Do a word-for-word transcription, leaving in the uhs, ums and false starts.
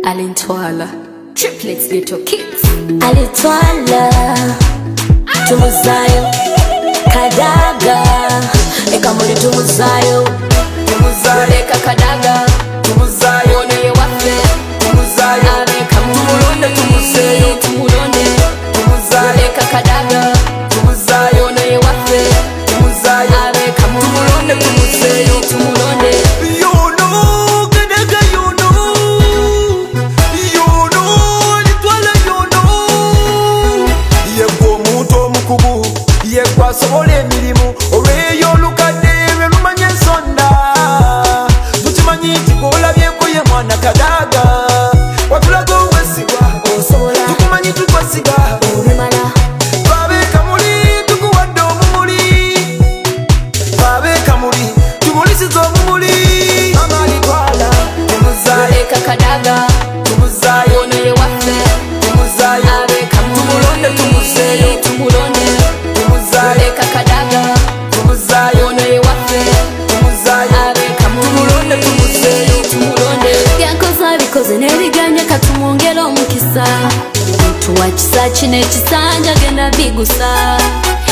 Alintwala Triplets Little Kids Alitwala Tumuzayo Kadaga Eka muri tumuzayo Tumuzayo Eka Kadaga Tumuzayo Oneye wafe Tumuzayo Areka Tumulonde tumuzeyo Tumulonde Tumuzayo Eka Kadaga Tumuzayo Oneye wafe Tumuzayo Areka Tumulonde tumuzeyo Tumulonde Sobole emirimu olweyo olukadde lwe lumanye ensonda tukimanyi nti gw'olabyeko ye mwana Kadaga watulaga obwesigwa osobola tukumanyi tukwasiga obimala twabeeka muli tukuwadde omumuli twabeeka muli tumulisiza omumuli amalitwala tumuzayo Eka Kadaga tumuzayo Oneye wafe tumuzayo Areka tumulonde tumuzeyo Tumulonde Eka Kadaga tumuzayo Oneye wafe tumuzayo Areka tumulonde tumuzeyo Tumulonde Byakoze abikoze n'ebiganya katumwongera omukisa Omuntu wa kisa kino ekisanja genda bigusa